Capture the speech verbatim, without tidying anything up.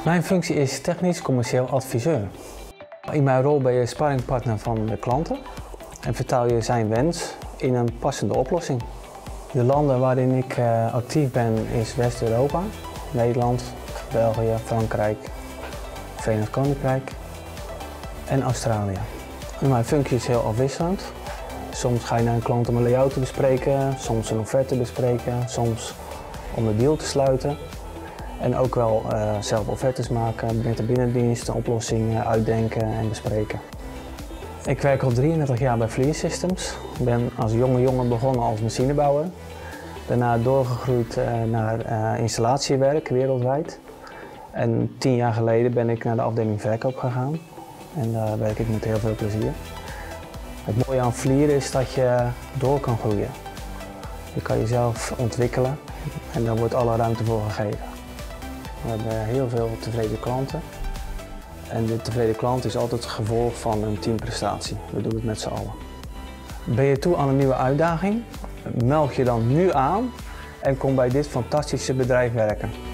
Mijn functie is technisch commercieel adviseur. In mijn rol ben je sparringpartner van de klanten en vertaal je zijn wens in een passende oplossing. De landen waarin ik uh, actief ben is West-Europa, Nederland, België, Frankrijk, Verenigd Koninkrijk en Australië. En mijn functie is heel afwisselend. Soms ga je naar een klant om een layout te bespreken, soms een offerte bespreken, soms om de deal te sluiten. En ook wel uh, zelf offertes maken, met de binnendienst, oplossingen uitdenken en bespreken. Ik werk al drieëndertig jaar bij Vlier Systems. Ik ben als jonge jongen begonnen als machinebouwer. Daarna doorgegroeid uh, naar uh, installatiewerk wereldwijd. En tien jaar geleden ben ik naar de afdeling verkoop gegaan. En daar werk ik met heel veel plezier. Het mooie aan Vlier is dat je door kan groeien. Je kan jezelf ontwikkelen en daar wordt alle ruimte voor gegeven. We hebben heel veel tevreden klanten. En de tevreden klant is altijd het gevolg van een teamprestatie. We doen het met z'n allen. Ben je toe aan een nieuwe uitdaging? Meld je dan nu aan en kom bij dit fantastische bedrijf werken.